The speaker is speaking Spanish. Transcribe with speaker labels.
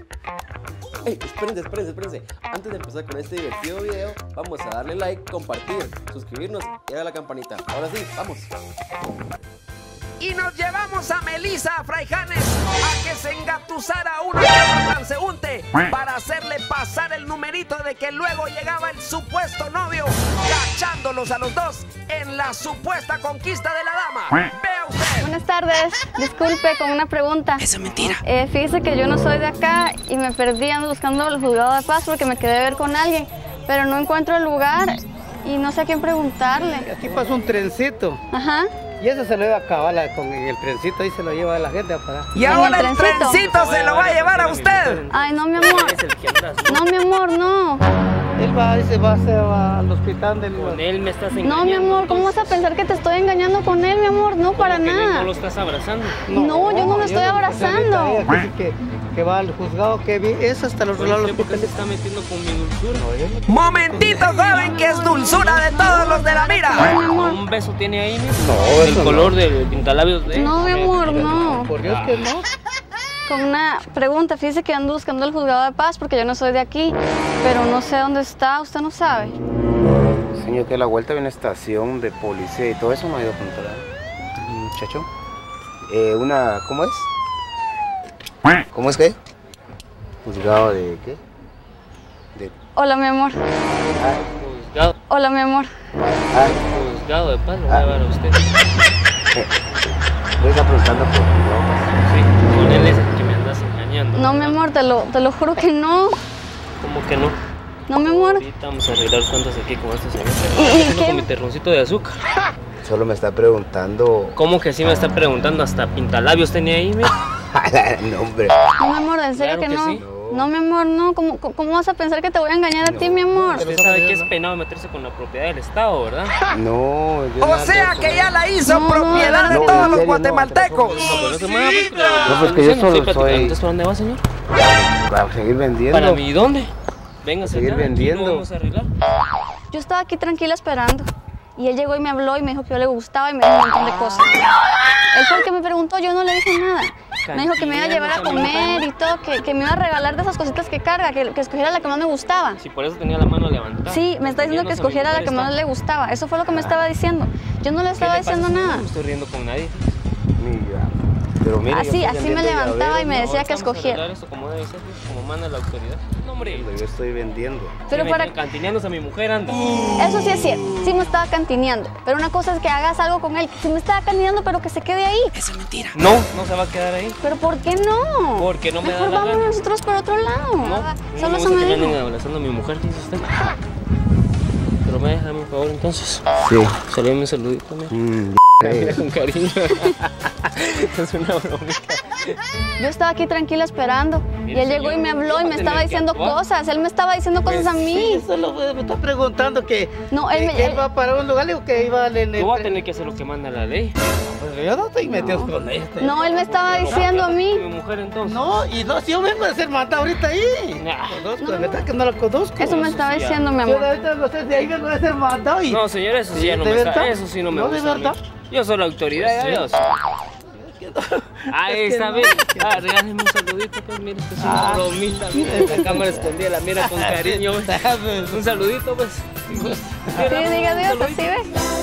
Speaker 1: Hey, espérense. Antes de empezar con este divertido video, vamos a darle like, compartir, suscribirnos y darle a la campanita. Ahora sí, vamos.
Speaker 2: Y nos llevamos a Melissa Fraijanes a que se engatusara uno de los transeúnte para hacerle pasar el numerito de que luego llegaba el supuesto novio, cachándolos a los dos en la supuesta conquista de la dama. Vea usted.
Speaker 3: Buenas tardes, disculpe con una pregunta.
Speaker 2: Esa es mentira.
Speaker 3: Fíjese que yo no soy de acá y me perdí, ando buscando el juzgado de paz porque me quedé de ver con alguien, pero no encuentro el lugar y no sé a quién preguntarle.
Speaker 4: Aquí pasó un trencito.
Speaker 3: Ajá.
Speaker 4: Y eso se lo iba a acabar con el trencito, ahí se lo lleva a la gente a parar.
Speaker 2: Y ahora el trencito se lo va a llevar a usted.
Speaker 3: Ay, no, mi amor. No, mi amor, no.
Speaker 4: Él va al hospital del...
Speaker 5: Con él me estás engañando.
Speaker 3: No, mi amor, ¿cómo vas a pensar que te estoy engañando con él, mi amor? No, para nada.
Speaker 5: ¿No lo estás abrazando?
Speaker 3: No, yo no lo estoy abrazando.
Speaker 4: Que va al juzgado, que es hasta los lados.
Speaker 5: ¿Por qué se está metiendo con mi dulzura?
Speaker 2: Momentito, joven, que es dulzura de todos los de la mira.
Speaker 5: ¿Un beso tiene ahí, no? El color del pintalabios de...
Speaker 3: No, mi amor, no.
Speaker 4: Por Dios que no.
Speaker 3: Con una pregunta, fíjese que ando buscando el juzgado de paz porque yo no soy de aquí, pero no sé dónde está, ¿usted no sabe?
Speaker 6: Señor, que a la vuelta de una estación de policía y todo eso no ha ido a encontrar. Muchacho. ¿Cómo es? ¿Cómo es que? ¿Juzgado de qué?
Speaker 3: Hola, mi amor.
Speaker 5: Juzgado.
Speaker 3: Hola, mi amor.
Speaker 5: Juzgado de paz lo va a llevar a usted.
Speaker 6: ¿Me está preguntando por juzgado?
Speaker 5: Sí, con él es el que me andas engañando.
Speaker 3: No, mi amor, te lo juro que no.
Speaker 5: ¿Cómo que no?
Speaker 3: No, mi amor.
Speaker 5: Ahorita vamos a arreglar cuentas aquí con este señor.
Speaker 3: ¿Y qué?
Speaker 5: Con mi terroncito de azúcar.
Speaker 6: Solo me está preguntando...
Speaker 5: ¿Cómo que sí me está preguntando? Hasta pintalabios tenía ahí, mira.
Speaker 6: No, hombre.
Speaker 3: No, mi amor, en serio
Speaker 5: Claro
Speaker 3: que
Speaker 5: que
Speaker 3: no.
Speaker 5: sí.
Speaker 3: No, mi amor, no. ¿Cómo vas a pensar que te voy a engañar a ti, mi amor?
Speaker 5: Usted sabe que es penado meterse con la propiedad del Estado, ¿verdad?
Speaker 6: No, yo
Speaker 2: O sea que ya la hizo
Speaker 3: No,
Speaker 2: propiedad de
Speaker 6: no,
Speaker 2: todos
Speaker 6: en
Speaker 2: los
Speaker 6: serio,
Speaker 2: guatemaltecos.
Speaker 6: No, pues que yo solo soy...
Speaker 5: ¿Entonces para dónde va, señor?
Speaker 6: Para seguir vendiendo.
Speaker 5: ¿Para mí dónde? Venga,
Speaker 6: Seguir vendiendo.
Speaker 5: Vamos a arreglar.
Speaker 3: Yo estaba aquí tranquila esperando. Y él llegó y me habló y me dijo que yo le gustaba y me dijo un montón de cosas. Él fue el que me preguntó, yo no le dije nada. Me dijo que me iba a llevar a comer y todo, que me iba a regalar de esas cositas que carga, que escogiera la que más me gustaba.
Speaker 5: Si por eso tenía la mano levantada.
Speaker 3: Sí, me está diciendo que escogiera la que más le gustaba. Eso fue lo que me estaba diciendo. Yo no le estaba diciendo nada.
Speaker 5: No estoy riendo con nadie.
Speaker 6: Mira, pero mire,
Speaker 3: Así
Speaker 6: yo estoy
Speaker 3: me
Speaker 6: vendiendo
Speaker 3: llavantaba y
Speaker 6: llaveros,
Speaker 3: me
Speaker 6: ¿no?
Speaker 3: decía que
Speaker 5: Vamos a
Speaker 3: escogiera.
Speaker 5: arreglar esto como debe ser, como manda la autoridad. No, hombre.
Speaker 6: Yo estoy vendiendo.
Speaker 3: Pero para...
Speaker 5: Cantineándose a mi mujer, anda.
Speaker 3: Eso sí es cierto, sí me estaba cantineando. Pero una cosa es que hagas algo con él. Sí me estaba cantineando, pero que se quede ahí.
Speaker 2: Esa es mentira.
Speaker 5: No, no se va a quedar ahí.
Speaker 3: ¿Pero por qué no?
Speaker 5: Porque no me da
Speaker 3: Mejor
Speaker 5: la
Speaker 3: vamos
Speaker 5: gana.
Speaker 3: nosotros por otro lado.
Speaker 5: No,
Speaker 3: Solo
Speaker 5: no
Speaker 3: eso
Speaker 5: me
Speaker 3: me
Speaker 5: gusta que
Speaker 3: dijo.
Speaker 5: me anden abrazando a mi mujer, dice usted. Pero me deja un favor entonces.
Speaker 6: Sí.
Speaker 5: Salíme un saludito, mira. Mira con cariño. Es una bromita.
Speaker 3: Yo estaba aquí tranquila esperando. Y él llegó y me habló y me estaba diciendo cosas. Él me estaba diciendo cosas a mí.
Speaker 4: Sí, solo me está preguntando que...
Speaker 3: No, él me...
Speaker 4: que él va para un lugar, le digo que iba en el...
Speaker 5: Tú vas a tener que hacer lo que manda la ley.
Speaker 4: Pues yo no estoy metido con este.
Speaker 3: No, él me estaba diciendo a mí.
Speaker 5: Mi mujer entonces.
Speaker 4: No, y no, si yo vengo de ser mandado ahorita ahí.
Speaker 5: Nah.
Speaker 4: Conozco, de verdad que no lo conozco.
Speaker 3: Eso me estaba diciendo, mi
Speaker 4: Yo
Speaker 3: amor.
Speaker 4: ahorita no sé, de ahí vengo de ser mandado y...
Speaker 5: No, señor, eso sí ya no
Speaker 4: ¿De
Speaker 5: me está.
Speaker 4: verdad?
Speaker 5: Eso sí no me
Speaker 4: No,
Speaker 5: gusta.
Speaker 4: ¿de
Speaker 5: a mí.
Speaker 4: verdad?
Speaker 5: Yo soy la autoridad, ya Dios. Ahí está, bien. Regáleme un saludito, pues, mira, esto es una bromita, mira, esta cámara escondida, la mira con cariño, pues. Un saludito, pues.
Speaker 3: Sí, diga Dios, así ves.